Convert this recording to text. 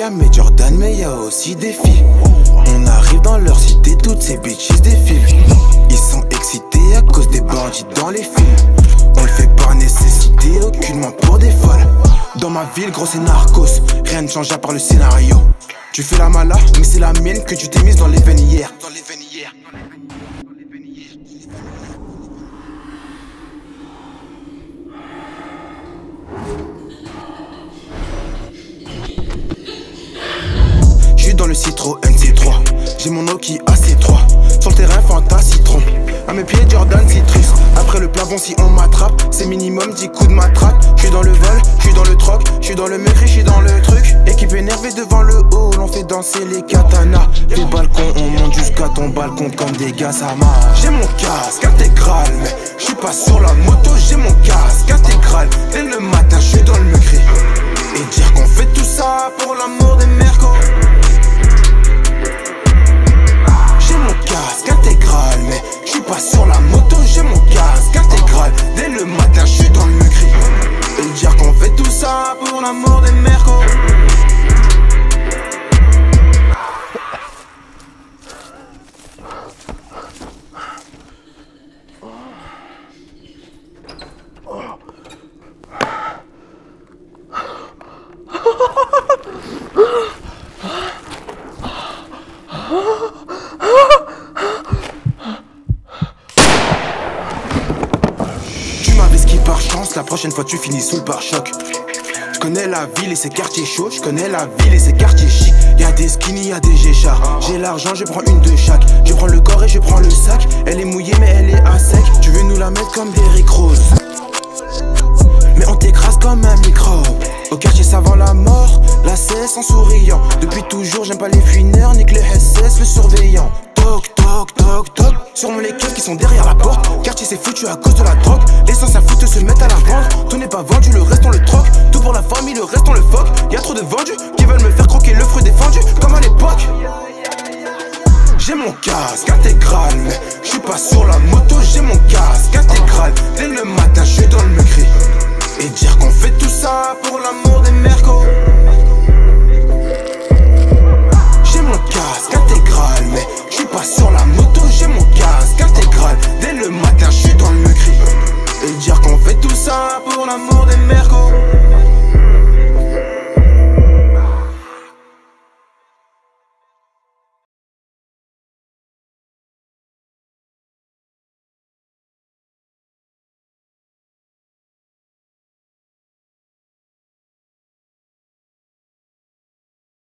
y'a mes Jordan mais y'a aussi des filles. On arrive dans leur cité, toutes ces bitches défilent. Ils sont excités à cause des bandits dans les films. On le fait par nécessité, aucunement pour des folles. Dans ma ville, gros c'est narcos, rien ne change à part le scénario. Tu fais la mala, mais c'est la mienne que tu t'es mise dans les veines hier. J'suis dans le Citroën C3, j'ai mon Nokia C3. Sur le terrain Fanta Citron, à mes pieds Jordan Citrus. Après le plafond si on m'attrape, c'est minimum 10 coups de matraque. J'suis dans le vol, j'suis dans le troc, j'suis dans le mécri, j'suis dans le truc. Équipe énervée devant le haut, l'on fait danser les katanas. Des balcons, on monte jusqu'à ton balcon comme des gars ça marche. J'ai mon casque intégral, mais j'suis pas sur la moto. J'ai mon casque intégral, dès le matin j'suis dans le mécri. Et dire qu'on fait tout ça pour l'amour des mercos. J'ai mon casque intégral, mais j'suis pas sur la moto. J'ai mon casque intégral, dès le matin j'suis dans le gris. Et dire qu'on fait tout ça pour l'amour des mercos. Tu m'avais ski par chance, la prochaine fois tu finis sous le pare-choc. Je connais la ville et ses quartiers chauds, je connais la ville et ses quartiers chics. Y'a des skinny, y'a des géchards. J'ai l'argent, je prends une de chaque. Je prends le corps et je prends le sac. Elle est mouillée mais elle est à sec. Tu veux nous la mettre comme des Rick Rose, mais on t'écrase comme un micro. Au quartier ça vend la mort, la cesse en souriant. Depuis toujours j'aime pas les fuineurs, ni que le SS, le surveillant. Toc toc toc toc, sur les keufs qui sont derrière la porte. Quartier c'est foutu à cause de la drogue. Les anciens fouteux se mettent à la vente. Tout n'est pas vendu, le reste on le troque. Tout pour la famille, le reste on le foque. Y'a trop de vendus qui veulent me faire croquer le fruit défendu, comme à l'époque. J'ai mon casque intégral, mais j'suis pas sur la moto. J'ai mon casque intégral, dès le matin j'suis dans le mécri. Et dire qu'on fait tout ça pour l'amour